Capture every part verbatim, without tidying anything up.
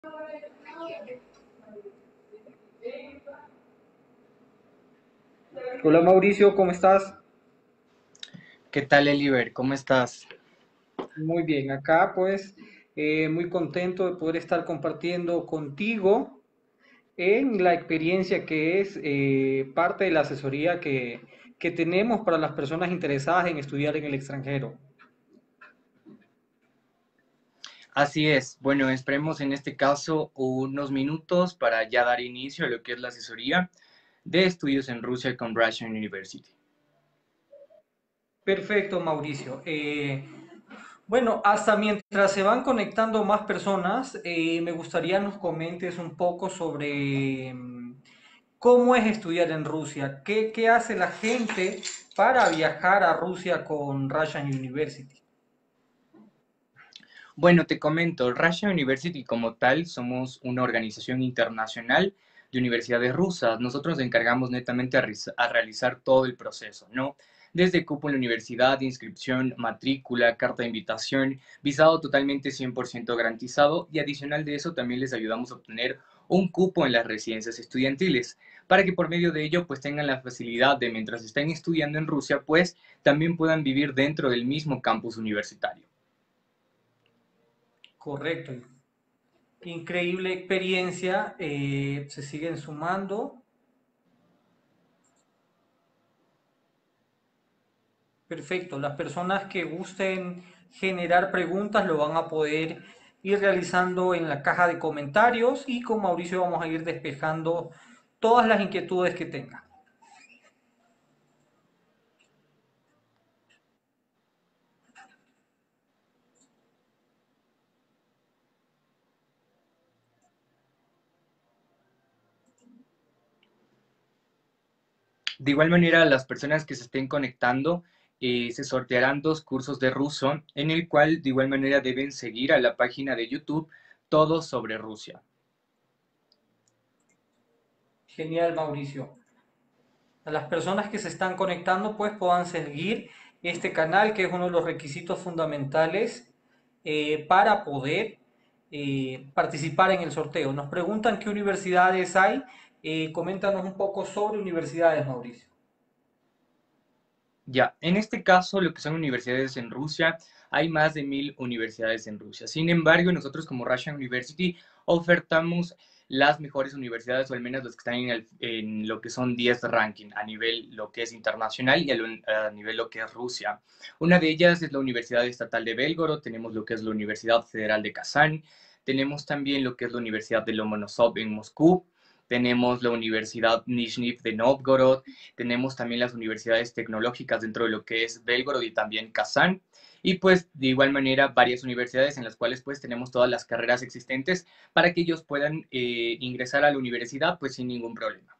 Hola Mauricio, ¿cómo estás? ¿Qué tal, Eliver? ¿Cómo estás? Muy bien, acá pues eh, muy contento de poder estar compartiendo contigo en la experiencia que es eh, parte de la asesoría que, que tenemos para las personas interesadas en estudiar en el extranjero. Así es. Bueno, esperemos en este caso unos minutos para ya dar inicio a lo que es la asesoría de estudios en Rusia con Russian University. Perfecto, Mauricio. Eh, bueno, hasta mientras se van conectando más personas, eh, me gustaría nos comentes un poco sobre mm, cómo es estudiar en Rusia, qué, qué hace la gente para viajar a Rusia con Russian University. Bueno, te comento, Russian University como tal somos una organización internacional de universidades rusas. Nosotros nos encargamos netamente a, a realizar todo el proceso, ¿no? Desde cupo en la universidad, inscripción, matrícula, carta de invitación, visado totalmente cien por ciento garantizado y adicional de eso también les ayudamos a obtener un cupo en las residencias estudiantiles para que por medio de ello pues tengan la facilidad de mientras estén estudiando en Rusia pues también puedan vivir dentro del mismo campus universitario. Correcto. Increíble experiencia. Eh, se siguen sumando. Perfecto. Las personas que gusten generar preguntas lo van a poder ir realizando en la caja de comentarios y con Mauricio vamos a ir despejando todas las inquietudes que tengan. De igual manera, las personas que se estén conectando, eh, se sortearán dos cursos de ruso, en el cual de igual manera deben seguir a la página de YouTube Todo sobre Rusia. Genial, Mauricio. A las personas que se están conectando, pues puedan seguir este canal, que es uno de los requisitos fundamentales eh, para poder eh, participar en el sorteo. Nos preguntan qué universidades hay. Eh, coméntanos un poco sobre universidades, Mauricio. Ya, en este caso, lo que son universidades en Rusia, hay más de mil universidades en Rusia. Sin embargo, nosotros como Russian University ofertamos las mejores universidades, o al menos las que están en, el- en lo que son diez ranking a nivel lo que es internacional y a, lo- a nivel lo que es Rusia. Una de ellas es la Universidad Estatal de Belgorod, tenemos lo que es la Universidad Federal de Kazán, tenemos también lo que es la Universidad de Lomonosov en Moscú, tenemos la Universidad Nizhny de Novgorod, tenemos también las universidades tecnológicas dentro de lo que es Belgorod y también Kazán. Y pues de igual manera varias universidades en las cuales pues tenemos todas las carreras existentes para que ellos puedan eh, ingresar a la universidad pues sin ningún problema.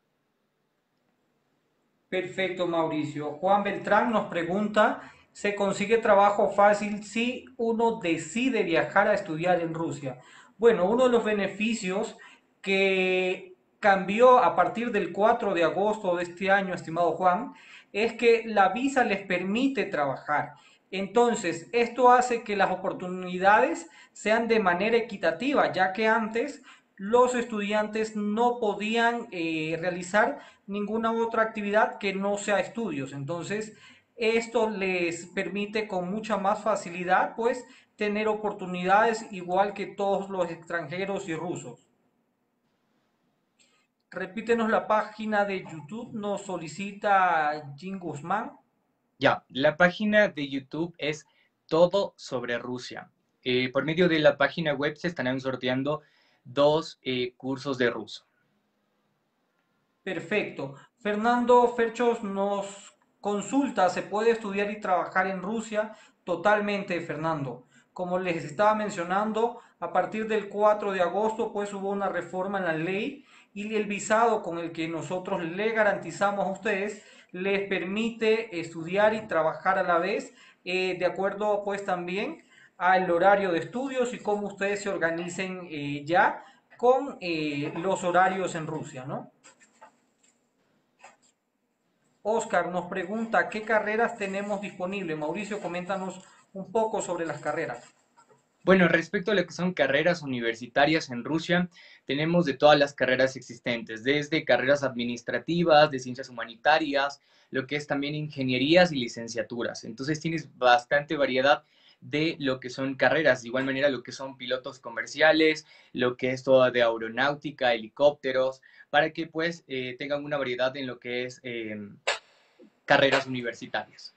Perfecto, Mauricio. Juan Beltrán nos pregunta, ¿se consigue trabajo fácil si uno decide viajar a estudiar en Rusia? Bueno, uno de los beneficios que cambió a partir del cuatro de agosto de este año, estimado Juan, es que la visa les permite trabajar. Entonces, esto hace que las oportunidades sean de manera equitativa, ya que antes los estudiantes no podían eh, realizar ninguna otra actividad que no sea estudios. Entonces, esto les permite con mucha más facilidad, pues, tener oportunidades igual que todos los extranjeros y rusos. Repítenos la página de YouTube, nos solicita Jim Guzmán. Ya, la página de YouTube es Todo sobre Rusia. Eh, por medio de la página web se estarán sorteando dos eh, cursos de ruso. Perfecto. Fernando Ferchos nos consulta, ¿se puede estudiar y trabajar en Rusia? Totalmente, Fernando. Como les estaba mencionando, a partir del cuatro de agosto pues hubo una reforma en la ley y el visado con el que nosotros le garantizamos a ustedes les permite estudiar y trabajar a la vez, eh, de acuerdo pues también al horario de estudios y cómo ustedes se organicen eh, ya con eh, los horarios en Rusia, ¿no? Oscar nos pregunta qué carreras tenemos disponibles. Mauricio, coméntanos un poco sobre las carreras. Bueno, respecto a lo que son carreras universitarias en Rusia, tenemos de todas las carreras existentes, desde carreras administrativas, de ciencias humanitarias, lo que es también ingenierías y licenciaturas. Entonces tienes bastante variedad de lo que son carreras, de igual manera lo que son pilotos comerciales, lo que es toda de aeronáutica, helicópteros, para que pues eh, tengan una variedad en lo que es eh, carreras universitarias.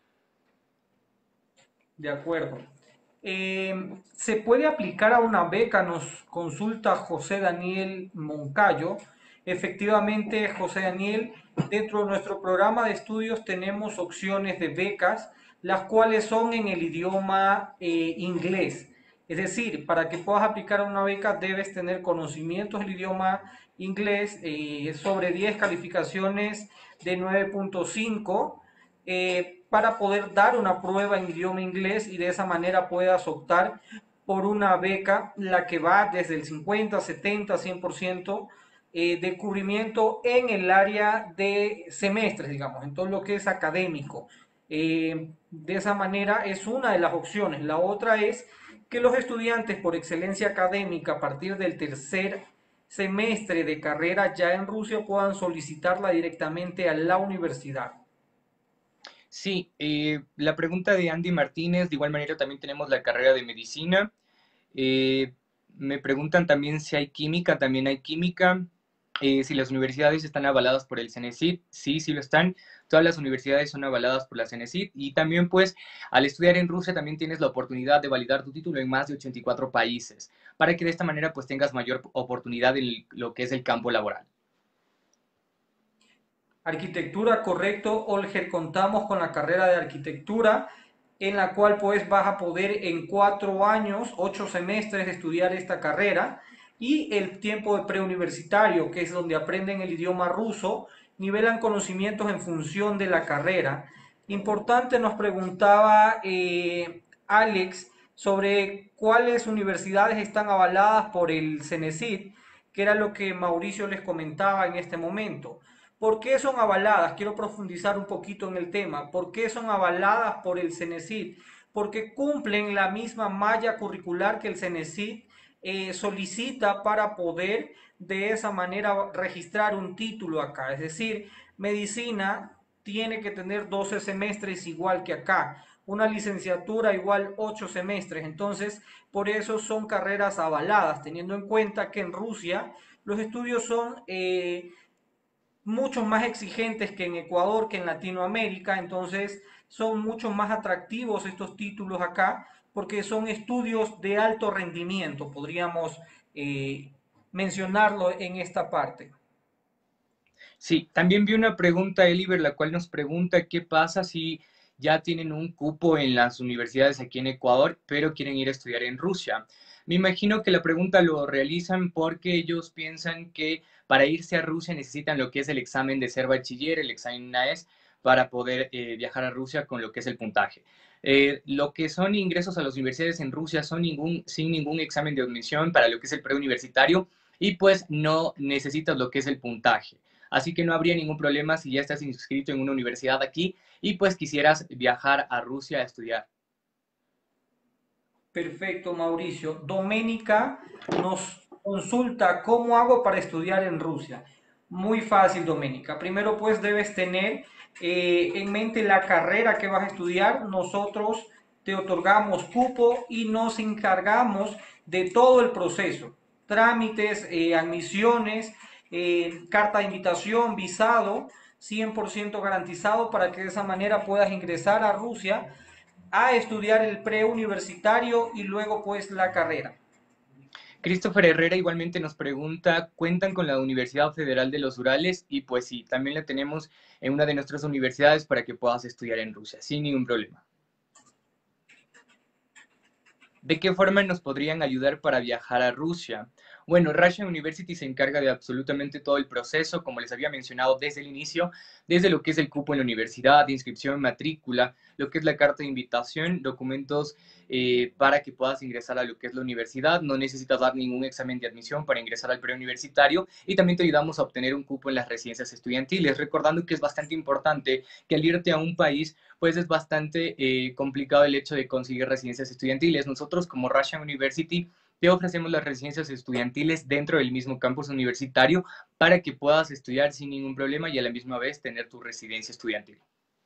De acuerdo. Eh, ¿se puede aplicar a una beca? Nos consulta José Daniel Moncayo. Efectivamente, José Daniel, dentro de nuestro programa de estudios tenemos opciones de becas, las cuales son en el idioma eh, inglés. Es decir, para que puedas aplicar a una beca debes tener conocimientos del idioma inglés, eh, sobre diez calificaciones de nueve punto cinco, eh, para poder dar una prueba en idioma inglés y de esa manera puedas optar por una beca, la que va desde el cincuenta, setenta, cien por ciento eh, de cubrimiento en el área de semestres, digamos, en todo lo que es académico. Eh, de esa manera es una de las opciones. La otra es que los estudiantes por excelencia académica a partir del tercer semestre de carrera ya en Rusia puedan solicitarla directamente a la universidad. Sí, eh, la pregunta de Andy Martínez, de igual manera también tenemos la carrera de medicina. Eh, Me preguntan también si hay química, también hay química. Eh, si las universidades están avaladas por el CENESID, sí, sí lo están. Todas las universidades son avaladas por la CENESID y también pues al estudiar en Rusia también tienes la oportunidad de validar tu título en más de ochenta y cuatro países para que de esta manera pues tengas mayor oportunidad en lo que es el campo laboral. Arquitectura, correcto, Olger, contamos con la carrera de arquitectura en la cual pues vas a poder en cuatro años, ocho semestres estudiar esta carrera y el tiempo de preuniversitario, que es donde aprenden el idioma ruso, nivelan conocimientos en función de la carrera. Importante, nos preguntaba eh, Alex sobre cuáles universidades están avaladas por el CENESID, que era lo que Mauricio les comentaba en este momento. ¿Por qué son avaladas? Quiero profundizar un poquito en el tema. ¿Por qué son avaladas por el CENESID? Porque cumplen la misma malla curricular que el CENESID eh, solicita para poder de esa manera registrar un título acá. Es decir, medicina tiene que tener doce semestres igual que acá. Una licenciatura igual ocho semestres. Entonces, por eso son carreras avaladas, teniendo en cuenta que en Rusia los estudios son eh, mucho más exigentes que en Ecuador, que en Latinoamérica, entonces son mucho más atractivos estos títulos acá porque son estudios de alto rendimiento, podríamos eh, mencionarlo en esta parte. Sí, también vi una pregunta, Eliver, la cual nos pregunta qué pasa si ya tienen un cupo en las universidades aquí en Ecuador, pero quieren ir a estudiar en Rusia. Me imagino que la pregunta lo realizan porque ellos piensan que para irse a Rusia necesitan lo que es el examen de ser bachiller, el examen N A E S, para poder eh, viajar a Rusia con lo que es el puntaje. Eh, lo que son ingresos a las universidades en Rusia son ningún, sin ningún examen de admisión para lo que es el preuniversitario y pues no necesitas lo que es el puntaje. Así que no habría ningún problema si ya estás inscrito en una universidad aquí y pues quisieras viajar a Rusia a estudiar. Perfecto, Mauricio. Doménica nos consulta cómo hago para estudiar en Rusia. Muy fácil, Doménica. Primero, pues debes tener eh, en mente la carrera que vas a estudiar. Nosotros te otorgamos cupo y nos encargamos de todo el proceso. Trámites, eh, admisiones, eh, carta de invitación, visado, cien por ciento garantizado para que de esa manera puedas ingresar a Rusia a estudiar el preuniversitario y luego pues la carrera. Christopher Herrera igualmente nos pregunta, ¿cuentan con la Universidad Federal de los Urales? Y pues sí, también la tenemos en una de nuestras universidades para que puedas estudiar en Rusia, sin ningún problema. ¿De qué forma nos podrían ayudar para viajar a Rusia? Bueno, Russian University se encarga de absolutamente todo el proceso, como les había mencionado desde el inicio, desde lo que es el cupo en la universidad, de inscripción, matrícula, lo que es la carta de invitación, documentos eh, para que puedas ingresar a lo que es la universidad. No necesitas dar ningún examen de admisión para ingresar al preuniversitario y también te ayudamos a obtener un cupo en las residencias estudiantiles, recordando que es bastante importante que al irte a un país, pues es bastante eh, complicado el hecho de conseguir residencias estudiantiles. Nosotros como Russian University te ofrecemos las residencias estudiantiles dentro del mismo campus universitario para que puedas estudiar sin ningún problema y a la misma vez tener tu residencia estudiantil.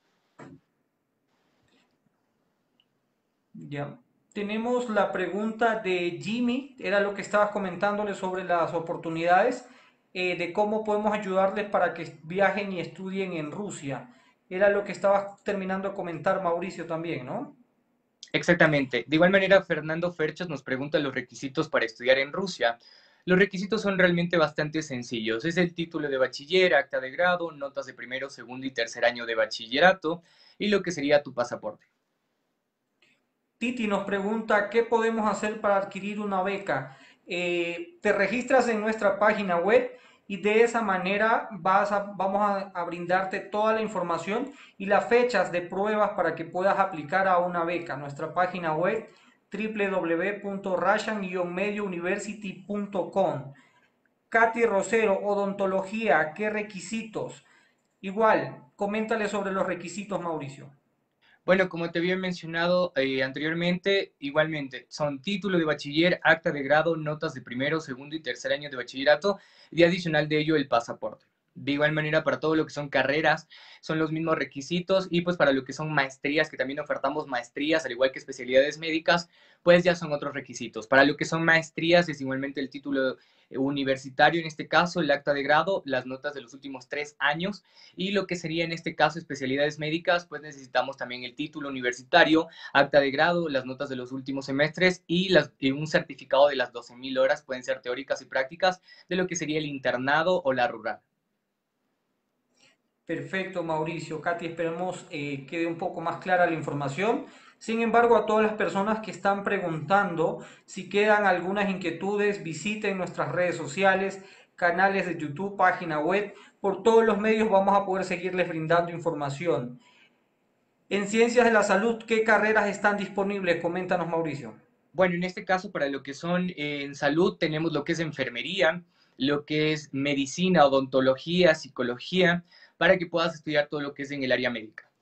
Ya. Tenemos la pregunta de Jimmy, era lo que estabas comentándole sobre las oportunidades, eh, de cómo podemos ayudarles para que viajen y estudien en Rusia. Era lo que estabas terminando de comentar, Mauricio, también, ¿no? Exactamente. De igual manera, Fernando Ferchos nos pregunta los requisitos para estudiar en Rusia. Los requisitos son realmente bastante sencillos. Es el título de bachiller, acta de grado, notas de primero, segundo y tercer año de bachillerato y lo que sería tu pasaporte. Titi nos pregunta, ¿qué podemos hacer para adquirir una beca? Eh, te registras en nuestra página web y de esa manera vas a, vamos a, a brindarte toda la información y las fechas de pruebas para que puedas aplicar a una beca. Nuestra página web w w w punto russian medio university punto com. Katy Rosero, odontología, ¿qué requisitos? Igual, coméntale sobre los requisitos, Mauricio. Bueno, como te había mencionado eh, anteriormente, igualmente son título de bachiller, acta de grado, notas de primero, segundo y tercer año de bachillerato y adicional de ello el pasaporte. De igual manera, para todo lo que son carreras, son los mismos requisitos y pues para lo que son maestrías, que también ofertamos maestrías, al igual que especialidades médicas, pues ya son otros requisitos. Para lo que son maestrías es igualmente el título universitario, en este caso el acta de grado, las notas de los últimos tres años y lo que sería en este caso especialidades médicas, pues necesitamos también el título universitario, acta de grado, las notas de los últimos semestres y, las, y un certificado de las doce mil horas, pueden ser teóricas y prácticas, de lo que sería el internado o la rural. Perfecto, Mauricio. Katy, esperemos eh, quede un poco más clara la información. Sin embargo, a todas las personas que están preguntando, si quedan algunas inquietudes, visiten nuestras redes sociales, canales de YouTube, página web. Por todos los medios vamos a poder seguirles brindando información. En Ciencias de la Salud, ¿qué carreras están disponibles? Coméntanos, Mauricio. Bueno, en este caso, para lo que son eh, en salud, tenemos lo que es enfermería, lo que es medicina, odontología, psicología, para que puedas estudiar todo lo que es en el área médica.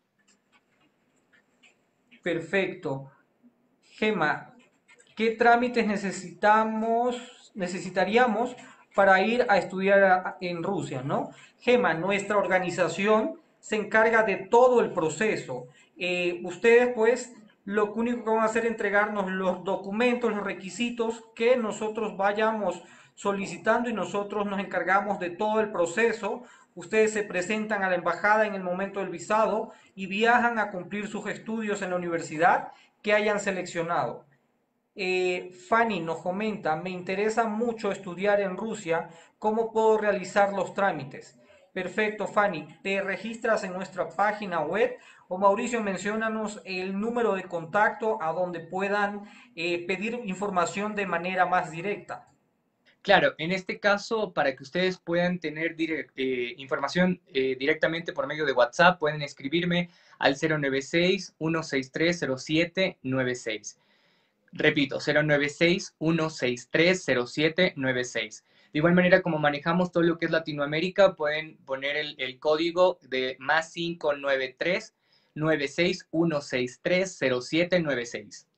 Perfecto. Gema, ¿qué trámites necesitamos, necesitaríamos para ir a estudiar a- en Rusia, ¿no? Gema, nuestra organización se encarga de todo el proceso. Eh, ustedes, pues, lo único que van a hacer es entregarnos los documentos, los requisitos que nosotros vayamos solicitando y nosotros nos encargamos de todo el proceso. Ustedes se presentan a la embajada en el momento del visado y viajan a cumplir sus estudios en la universidad que hayan seleccionado. Eh, Fanny nos comenta, me interesa mucho estudiar en Rusia, ¿cómo puedo realizar los trámites? Perfecto, Fanny, te registras en nuestra página web o Mauricio, menciónanos el número de contacto a donde puedan eh, pedir información de manera más directa. Claro, en este caso, para que ustedes puedan tener direct, eh, información eh, directamente por medio de WhatsApp, pueden escribirme al cero nueve seis, uno seis tres, cero siete nueve seis. Repito, cero nueve seis, uno seis tres, cero siete nueve seis. De igual manera, como manejamos todo lo que es Latinoamérica, pueden poner el, el código de más cinco nueve tres, nueve seis uno seis tres, cero siete nueve seis.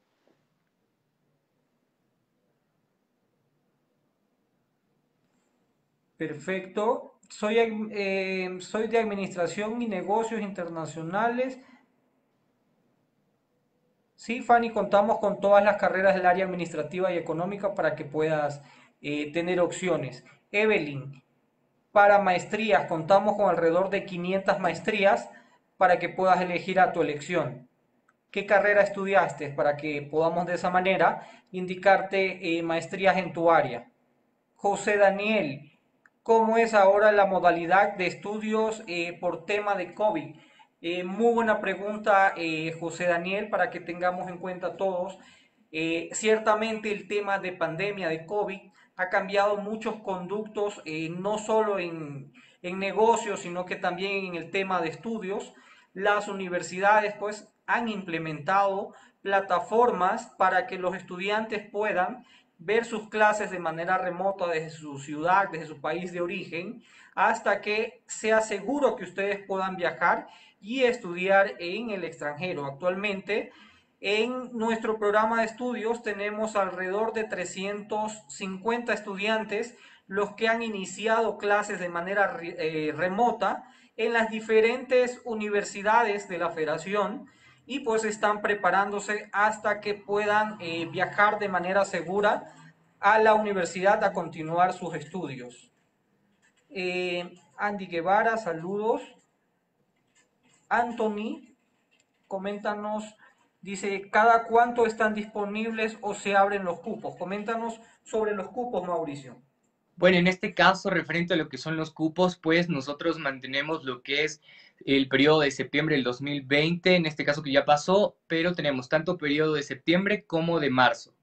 Perfecto. Soy, eh, soy de Administración y Negocios Internacionales. Sí, Fanny, contamos con todas las carreras del área administrativa y económica para que puedas eh, tener opciones. Evelyn, para maestrías contamos con alrededor de quinientas maestrías para que puedas elegir a tu elección. ¿Qué carrera estudiaste? Para que podamos de esa manera indicarte eh, maestrías en tu área. José Daniel, ¿cómo es ahora la modalidad de estudios eh, por tema de COVID? Eh, muy buena pregunta, eh, José Daniel, para que tengamos en cuenta todos. Eh, ciertamente el tema de pandemia de COVID ha cambiado muchos conductos, eh, no solo en, en negocios, sino que también en el tema de estudios. Las universidades pues han implementado plataformas para que los estudiantes puedan ver sus clases de manera remota desde su ciudad, desde su país de origen, hasta que sea seguro que ustedes puedan viajar y estudiar en el extranjero. Actualmente, en nuestro programa de estudios tenemos alrededor de trescientos cincuenta estudiantes los que han iniciado clases de manera eh, remota en las diferentes universidades de la federación y pues están preparándose hasta que puedan eh, viajar de manera segura a la universidad a continuar sus estudios. Eh, Andy Guevara, saludos. Anthony, coméntanos, dice, ¿cada cuánto están disponibles o se abren los cupos? Coméntanos sobre los cupos, Mauricio. Bueno, en este caso, referente a lo que son los cupos, pues nosotros mantenemos lo que es el periodo de septiembre del dos mil veinte, en este caso que ya pasó, pero tenemos tanto periodo de septiembre como de marzo.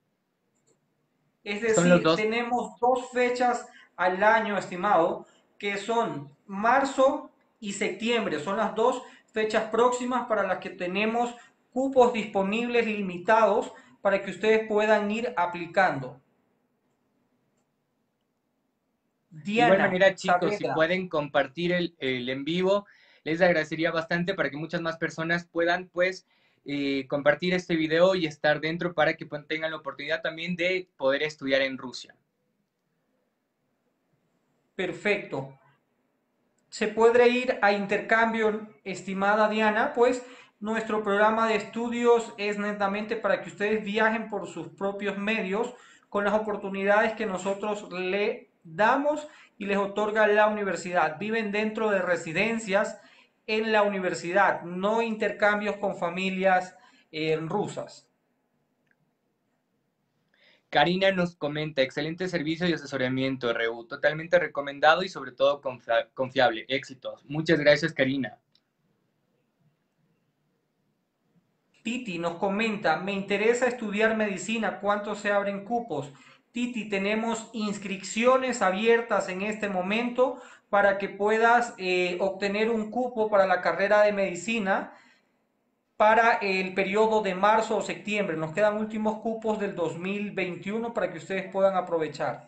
Es Son los decir, dos. tenemos dos fechas al año, estimado, que son marzo y septiembre. Son las dos fechas próximas para las que tenemos cupos disponibles limitados para que ustedes puedan ir aplicando. De igual Diana manera, chicos, si Saavedra. pueden compartir el, el en vivo, les agradecería bastante para que muchas más personas puedan, pues, eh, compartir este video y estar dentro para que pues, tengan la oportunidad también de poder estudiar en Rusia. Perfecto. Se puede ir a intercambio, estimada Diana, pues nuestro programa de estudios es netamente para que ustedes viajen por sus propios medios con las oportunidades que nosotros le damos y les otorga la universidad. Viven dentro de residencias en la universidad, no intercambios con familias eh, rusas. Karina nos comenta, excelente servicio y asesoramiento, R U, totalmente recomendado y sobre todo confiable. Éxitos. Muchas gracias, Karina. Titi nos comenta, me interesa estudiar medicina, ¿cuánto se abren cupos? Titi, tenemos inscripciones abiertas en este momento para que puedas eh, obtener un cupo para la carrera de medicina para el periodo de marzo o septiembre. Nos quedan últimos cupos del dos mil veintiuno para que ustedes puedan aprovechar.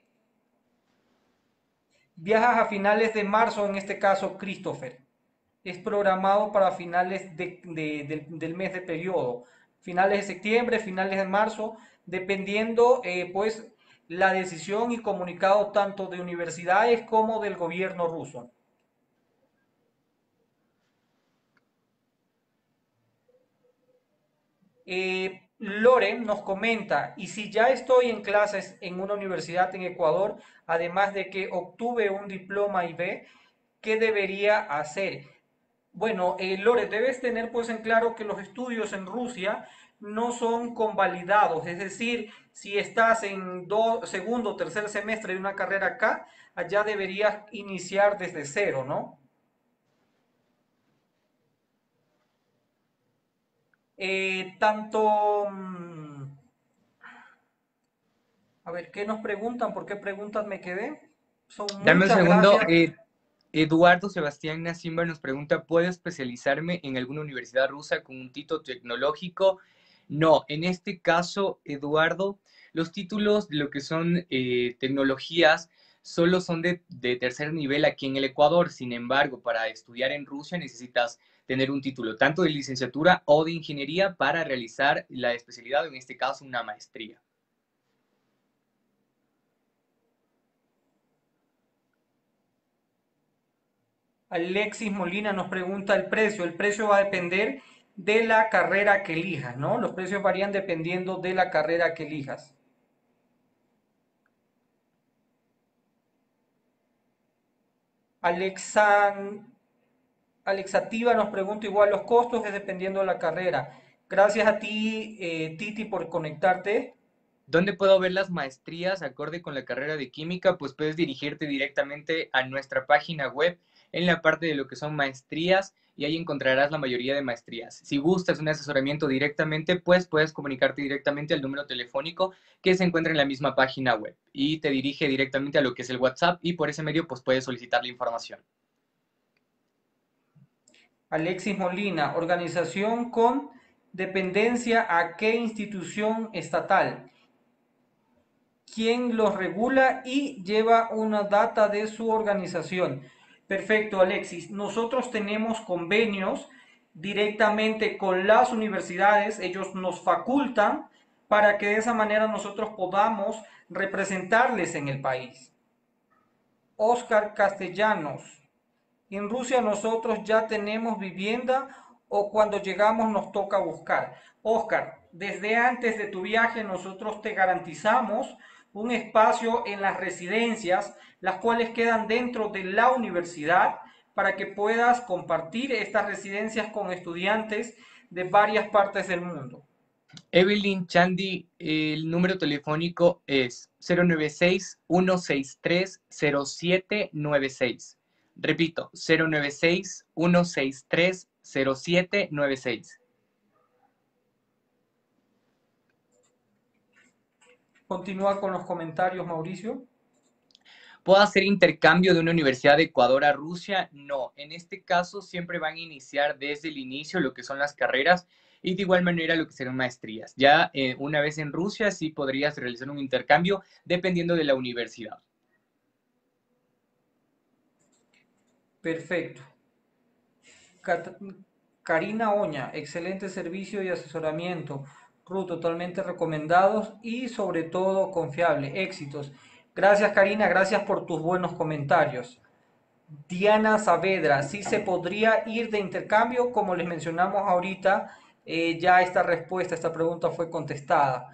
Viajas a finales de marzo, en este caso, Christopher. Es programado para finales de, de, del, del mes de periodo, finales de septiembre, finales de marzo, dependiendo eh, pues la decisión y comunicado tanto de universidades como del gobierno ruso. Eh, Loren nos comenta, y si ya estoy en clases en una universidad en Ecuador, además de que obtuve un diploma I B, ¿qué debería hacer? Bueno, eh, Lore, debes tener pues en claro que los estudios en Rusia no son convalidados, es decir, si estás en do- segundo o tercer semestre de una carrera acá, allá deberías iniciar desde cero, ¿no? Eh, tanto, mm, a ver, ¿qué nos preguntan? ¿Por qué preguntas me quedé? Son Dame un muchas segundo. gracias. Eh, Eduardo Sebastián Nasimba nos pregunta, ¿puedo especializarme en alguna universidad rusa con un título tecnológico? No, en este caso, Eduardo, los títulos de lo que son eh, tecnologías solo son de, de tercer nivel aquí en el Ecuador. Sin embargo, para estudiar en Rusia necesitas tener un título tanto de licenciatura o de ingeniería para realizar la especialidad, en este caso una maestría. Alexis Molina nos pregunta el precio. El precio va a depender de la carrera que elijas, ¿no? Los precios varían dependiendo de la carrera que elijas. Alexan, Alexativa nos pregunta igual los costos es dependiendo de la carrera. Gracias a ti, eh, Titi, por conectarte. ¿Dónde puedo ver las maestrías acorde con la carrera de química? Pues puedes dirigirte directamente a nuestra página web en la parte de lo que son maestrías y ahí encontrarás la mayoría de maestrías. Si gustas un asesoramiento directamente, pues puedes comunicarte directamente al número telefónico que se encuentra en la misma página web y te dirige directamente a lo que es el WhatsApp y por ese medio pues puedes solicitar la información. Alexis Molina, organización con dependencia a qué institución estatal, quién los regula y lleva una data de su organización. Perfecto, Alexis. Nosotros tenemos convenios directamente con las universidades, ellos nos facultan para que de esa manera nosotros podamos representarles en el país. Oscar Castellanos, en Rusia nosotros ya tenemos vivienda o cuando llegamos nos toca buscar. Oscar, desde antes de tu viaje nosotros te garantizamos un espacio en las residencias, las cuales quedan dentro de la universidad, para que puedas compartir estas residencias con estudiantes de varias partes del mundo. Evelyn Chandy, el número telefónico es cero nueve seis, uno seis tres, cero siete nueve seis. Repito, cero nueve seis, uno seis tres, cero siete nueve seis. Continúa con los comentarios, Mauricio. ¿Puedo hacer intercambio de una universidad de Ecuador a Rusia? No, en este caso siempre van a iniciar desde el inicio lo que son las carreras y de igual manera lo que serán maestrías. Ya eh, una vez en Rusia sí podrías realizar un intercambio dependiendo de la universidad. Perfecto. Cat Karina Oña, excelente servicio y asesoramiento. Ruth, totalmente recomendados y sobre todo confiable. Éxitos. Gracias, Karina, gracias por tus buenos comentarios. Diana Saavedra, sí se podría ir de intercambio, como les mencionamos ahorita, eh, ya esta respuesta, esta pregunta fue contestada.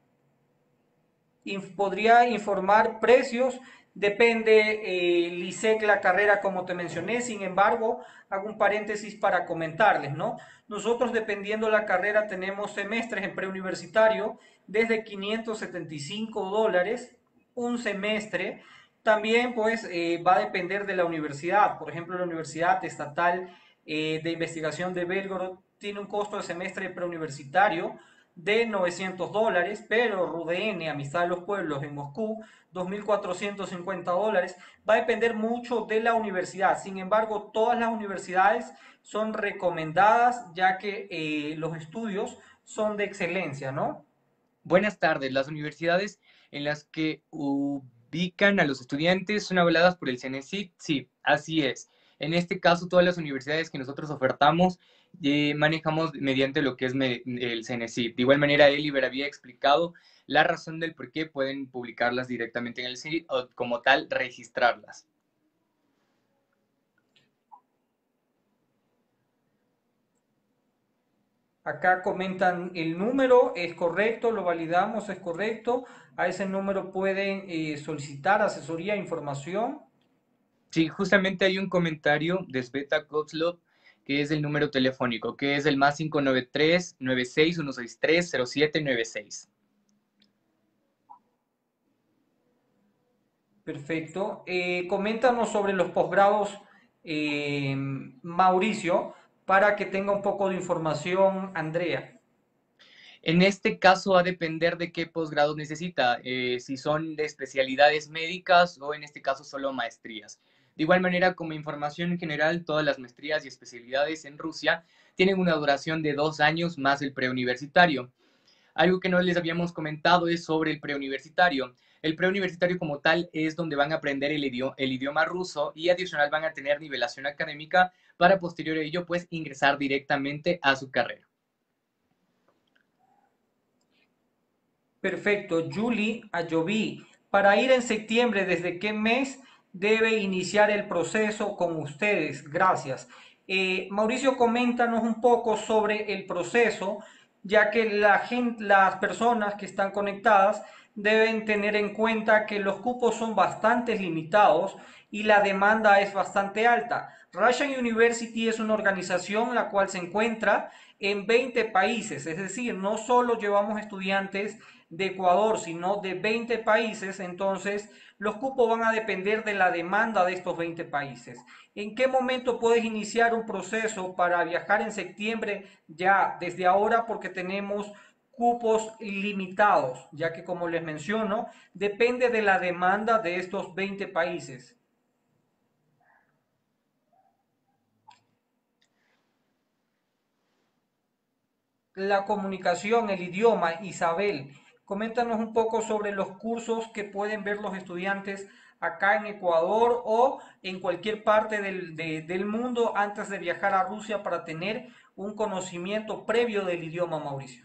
Inf podría informar precios, depende eh, LISEC, la carrera como te mencioné. Sin embargo, hago un paréntesis para comentarles, ¿no? Nosotros, dependiendo la carrera, tenemos semestres en preuniversitario desde quinientos setenta y cinco dólares un semestre. También pues eh, va a depender de la universidad. Por ejemplo, la Universidad Estatal eh, de Investigación de Belgorod tiene un costo de semestre preuniversitario de novecientos dólares, pero RUDN, Amistad de los Pueblos en Moscú, dos mil cuatrocientos cincuenta dólares. Va a depender mucho de la universidad. Sin embargo, todas las universidades son recomendadas, ya que eh, los estudios son de excelencia, ¿no? Buenas tardes. Las universidades en las que ubican a los estudiantes son avaladas por el CENESID. Sí, así es. En este caso, todas las universidades que nosotros ofertamos eh, manejamos mediante lo que es me, el CENESID. De igual manera, Eliber había explicado la razón del por qué pueden publicarlas directamente en el CENESID o como tal registrarlas. Acá comentan el número, es correcto, lo validamos, es correcto. A ese número pueden eh, solicitar asesoría, información. Sí, justamente hay un comentario de Sveta Kozlov, que es el número telefónico, que es el más cinco nueve tres, nueve seis uno seis tres, cero siete nueve seis. Perfecto. Eh, coméntanos sobre los posgrados, eh, Mauricio, para que tenga un poco de información, Andrea. En este caso va a depender de qué posgrado necesita, eh, si son de especialidades médicas o en este caso solo maestrías. De igual manera, como información en general, todas las maestrías y especialidades en Rusia tienen una duración de dos años más el preuniversitario. Algo que no les habíamos comentado es sobre el preuniversitario. El preuniversitario como tal es donde van a aprender el idioma, el idioma ruso y adicional van a tener nivelación académica para posterior a ello pues ingresar directamente a su carrera. Perfecto. Julie Ayoví, para ir en septiembre, ¿desde qué mes debe iniciar el proceso con ustedes? Gracias. Eh, Mauricio, coméntanos un poco sobre el proceso, ya que la gente, las personas que están conectadas deben tener en cuenta que los cupos son bastante limitados y la demanda es bastante alta. Russian University es una organización la cual se encuentra en veinte países, es decir, no solo llevamos estudiantes de Ecuador, sino de veinte países, entonces los cupos van a depender de la demanda de estos veinte países. ¿En qué momento puedes iniciar un proceso para viajar en septiembre? Ya desde ahora, porque tenemos cupos limitados, ya que como les menciono, depende de la demanda de estos veinte países. La comunicación, el idioma, Isabel, coméntanos un poco sobre los cursos que pueden ver los estudiantes acá en Ecuador o en cualquier parte del, de, del mundo antes de viajar a Rusia para tener un conocimiento previo del idioma, Mauricio.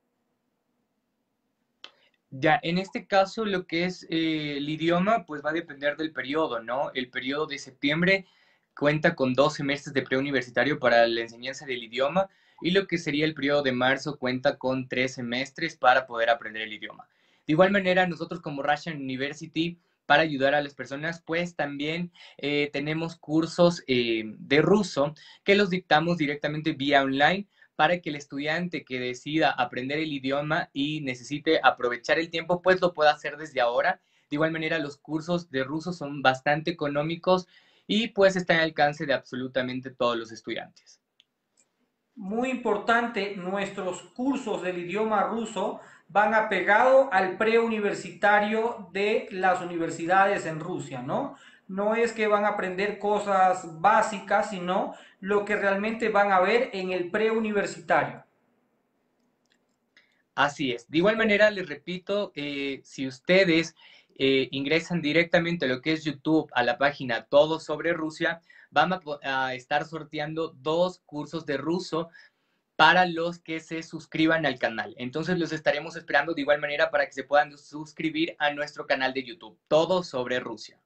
Ya, en este caso lo que es eh, el idioma, pues va a depender del periodo, ¿no? El periodo de septiembre cuenta con dos semestres de preuniversitario para la enseñanza del idioma y lo que sería el periodo de marzo cuenta con tres semestres para poder aprender el idioma. De igual manera, nosotros como Russian University, para ayudar a las personas, pues también eh, tenemos cursos eh, de ruso que los dictamos directamente vía online para que el estudiante que decida aprender el idioma y necesite aprovechar el tiempo, pues lo pueda hacer desde ahora. De igual manera, los cursos de ruso son bastante económicos y pues están al alcance de absolutamente todos los estudiantes. Muy importante, nuestros cursos del idioma ruso van apegados al preuniversitario de las universidades en Rusia, ¿no? No es que van a aprender cosas básicas, sino lo que realmente van a ver en el preuniversitario. Así es. De igual manera, les repito, eh, si ustedes eh, ingresan directamente a lo que es YouTube, a la página Todo sobre Rusia, van a, a estar sorteando dos cursos de ruso para los que se suscriban al canal. Entonces los estaremos esperando de igual manera para que se puedan suscribir a nuestro canal de YouTube, Todo sobre Rusia.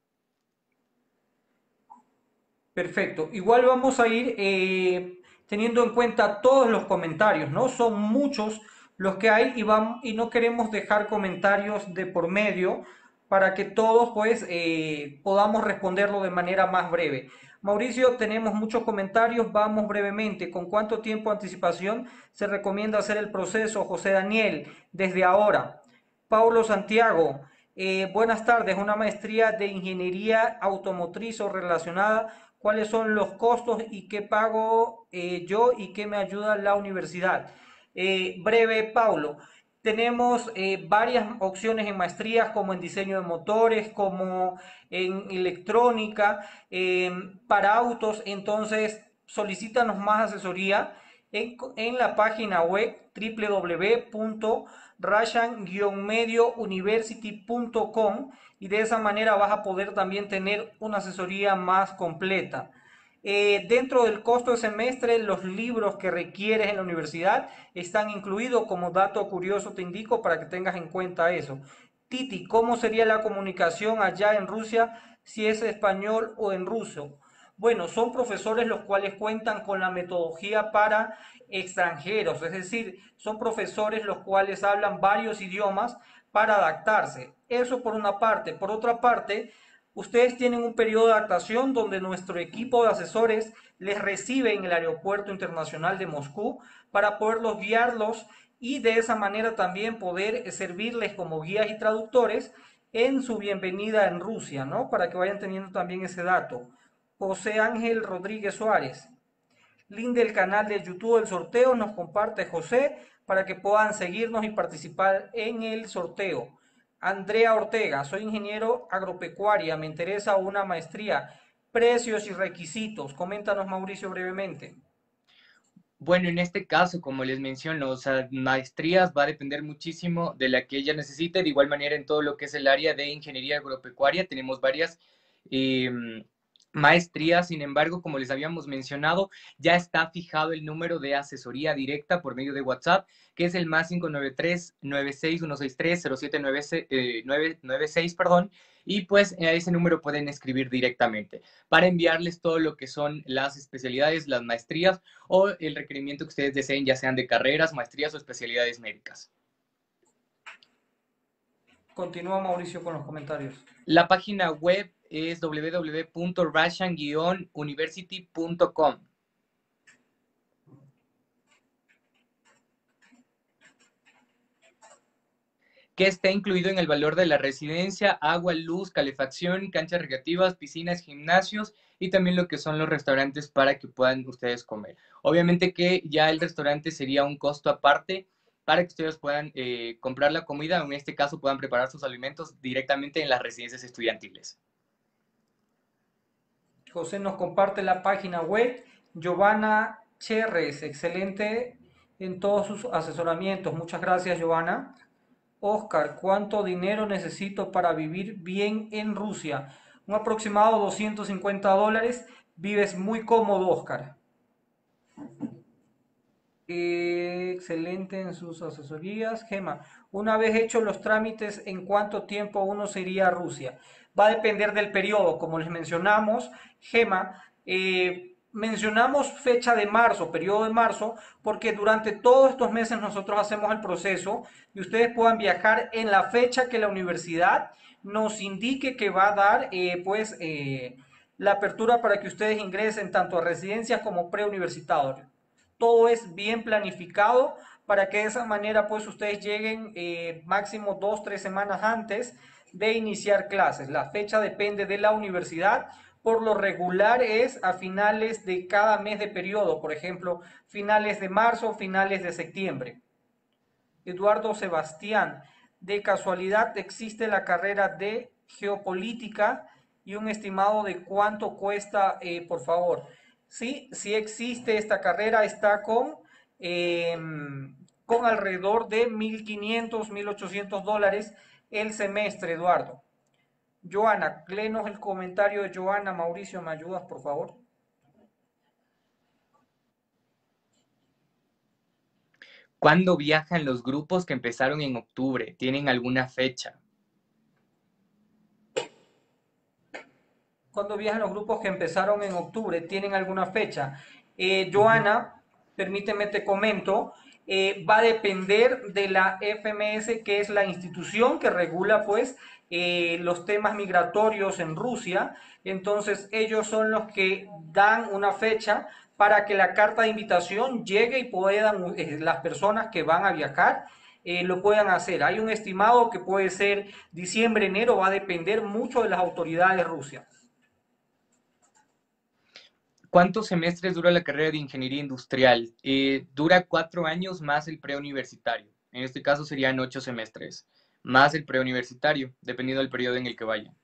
Perfecto. Igual vamos a ir eh, teniendo en cuenta todos los comentarios, ¿no? Son muchos los que hay y, vamos, y no queremos dejar comentarios de por medio para que todos pues eh, podamos responderlo de manera más breve. Mauricio, tenemos muchos comentarios, vamos brevemente. ¿Con cuánto tiempo de anticipación se recomienda hacer el proceso? José Daniel, desde ahora. Paulo Santiago, eh, buenas tardes, una maestría de ingeniería automotriz o relacionada, ¿cuáles son los costos y qué pago eh, yo y qué me ayuda la universidad? Eh, breve, Paulo. Tenemos eh, varias opciones en maestrías, como en diseño de motores, como en electrónica, eh, para autos. Entonces, solicítanos más asesoría en, en la página web w w w punto russian medio university punto com y de esa manera vas a poder también tener una asesoría más completa. Eh, dentro del costo del semestre, los libros que requieres en la universidad están incluidos. Como dato curioso te indico para que tengas en cuenta eso. Titi, ¿cómo sería la comunicación allá en Rusia si es español o en ruso? Bueno, son profesores los cuales cuentan con la metodología para extranjeros, es decir, son profesores los cuales hablan varios idiomas para adaptarse. Eso por una parte. Por otra parte, ustedes tienen un periodo de adaptación donde nuestro equipo de asesores les recibe en el Aeropuerto Internacional de Moscú para poderlos guiarlos y de esa manera también poder servirles como guías y traductores en su bienvenida en Rusia, ¿no? Para que vayan teniendo también ese dato. José Ángel Rodríguez Suárez. Link del canal de YouTube del sorteo nos comparte José para que puedan seguirnos y participar en el sorteo. Andrea Ortega, soy ingeniero agropecuaria, me interesa una maestría. Precios y requisitos. Coméntanos, Mauricio, brevemente. Bueno, en este caso, como les menciono, o sea, maestrías va a depender muchísimo de la que ella necesite. De igual manera, en todo lo que es el área de ingeniería agropecuaria, tenemos varias eh, maestrías. Sin embargo, como les habíamos mencionado, ya está fijado el número de asesoría directa por medio de WhatsApp, que es el más cinco nueve tres, nueve seis uno seis tres, cero siete nueve seis, perdón. Y pues a ese número pueden escribir directamente para enviarles todo lo que son las especialidades, las maestrías o el requerimiento que ustedes deseen, ya sean de carreras, maestrías o especialidades médicas. Continúa, Mauricio, con los comentarios. La página web es w w w punto russian university punto com. que está incluido en el valor de la residencia, agua, luz, calefacción, canchas recreativas, piscinas, gimnasios y también lo que son los restaurantes para que puedan ustedes comer. Obviamente que ya el restaurante sería un costo aparte para que ustedes puedan eh, comprar la comida, o en este caso puedan preparar sus alimentos directamente en las residencias estudiantiles. José nos comparte la página web. Giovanna Cherres, excelente en todos sus asesoramientos. Muchas gracias, Giovanna. Oscar, ¿cuánto dinero necesito para vivir bien en Rusia? Un aproximado doscientos cincuenta dólares. Vives muy cómodo, Oscar. Eh, excelente en sus asesorías. Gema, una vez hechos los trámites, ¿en cuánto tiempo uno se iría a Rusia? Va a depender del periodo, como les mencionamos. Gema, eh, mencionamos fecha de marzo, periodo de marzo, porque durante todos estos meses nosotros hacemos el proceso y ustedes puedan viajar en la fecha que la universidad nos indique que va a dar, eh, pues, eh, la apertura para que ustedes ingresen tanto a residencias como preuniversitarios. Todo es bien planificado para que de esa manera pues ustedes lleguen eh, máximo dos, tres semanas antes de iniciar clases. La fecha depende de la universidad. Por lo regular es a finales de cada mes de periodo, por ejemplo, finales de marzo, finales de septiembre. Eduardo Sebastián, de casualidad existe la carrera de geopolítica y un estimado de cuánto cuesta, eh, por favor. Sí, sí existe esta carrera, está con, eh, con alrededor de mil quinientos, mil ochocientos dólares el semestre, Eduardo. Joana, léenos el comentario de Joana. Mauricio, ¿me ayudas, por favor? ¿Cuándo viajan los grupos que empezaron en octubre? ¿Tienen alguna fecha? Cuando viajan los grupos que empezaron en octubre, ¿tienen alguna fecha? Eh, Ujú. Joana, permíteme te comento, eh, va a depender de la F M S, que es la institución que regula pues eh, los temas migratorios en Rusia. Entonces ellos son los que dan una fecha para que la carta de invitación llegue y puedan eh, las personas que van a viajar eh, lo puedan hacer. Hay un estimado que puede ser diciembre, enero, va a depender mucho de las autoridades rusas. ¿Cuántos semestres dura la carrera de ingeniería industrial? Eh, dura cuatro años más el preuniversitario. En este caso serían ocho semestres, más el preuniversitario, dependiendo del periodo en el que vaya.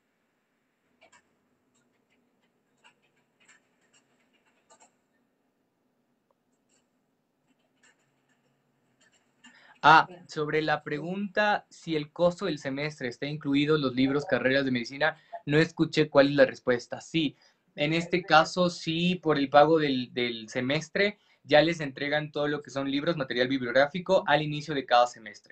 Ah, sobre la pregunta si el costo del semestre está incluido en los libros, carreras de medicina, no escuché cuál es la respuesta. Sí, en este caso sí, por el pago del, del semestre, ya les entregan todo lo que son libros, material bibliográfico al inicio de cada semestre.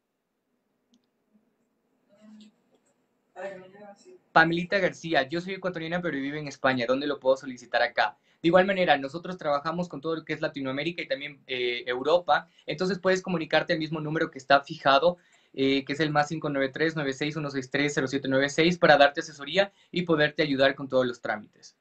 Pamelita García, yo soy ecuatoriana pero vivo en España, ¿dónde lo puedo solicitar acá? De igual manera, nosotros trabajamos con todo lo que es Latinoamérica y también eh, Europa, entonces puedes comunicarte al mismo número que está fijado, eh, que es el más cinco nueve tres, nueve seis uno seis tres, cero siete nueve seis, para darte asesoría y poderte ayudar con todos los trámites.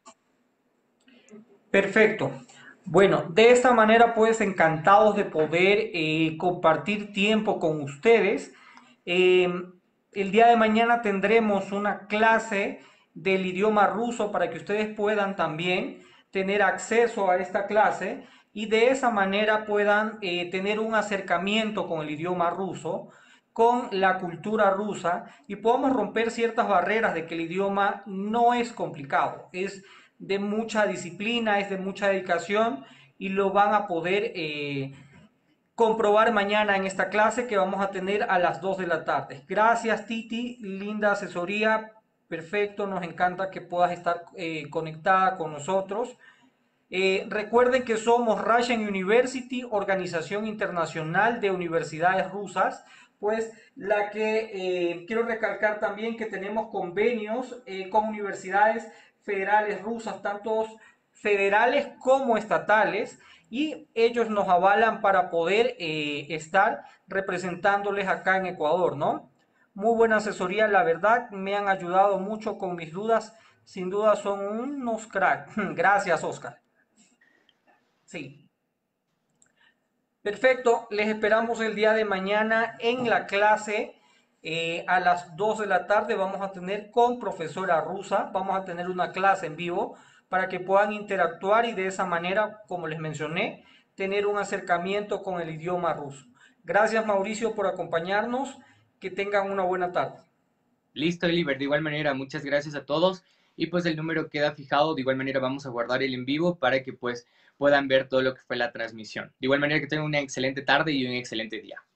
Perfecto. Bueno, de esta manera pues encantados de poder eh, compartir tiempo con ustedes. Eh, el día de mañana tendremos una clase del idioma ruso para que ustedes puedan también tener acceso a esta clase y de esa manera puedan eh, tener un acercamiento con el idioma ruso, con la cultura rusa y podamos romper ciertas barreras de que el idioma no es complicado, es de mucha disciplina, es de mucha dedicación y lo van a poder eh, comprobar mañana en esta clase que vamos a tener a las dos de la tarde. Gracias Titi, linda asesoría, perfecto, nos encanta que puedas estar eh, conectada con nosotros. Eh, recuerden que somos Russian University, organización internacional de universidades rusas, pues la que eh, quiero recalcar también que tenemos convenios eh, con universidades federales rusas, tanto federales como estatales, y ellos nos avalan para poder eh, estar representándoles acá en Ecuador, ¿no? Muy buena asesoría, la verdad, me han ayudado mucho con mis dudas, sin duda son unos cracks. Gracias, Oscar. Sí. Perfecto, les esperamos el día de mañana en la clase. Eh, a las dos de la tarde vamos a tener con profesora rusa, vamos a tener una clase en vivo para que puedan interactuar y de esa manera, como les mencioné, tener un acercamiento con el idioma ruso. Gracias Mauricio por acompañarnos, que tengan una buena tarde. Listo, Oliver, de igual manera, muchas gracias a todos y pues el número queda fijado, de igual manera vamos a guardar el en vivo para que pues puedan ver todo lo que fue la transmisión. De igual manera que tengan una excelente tarde y un excelente día.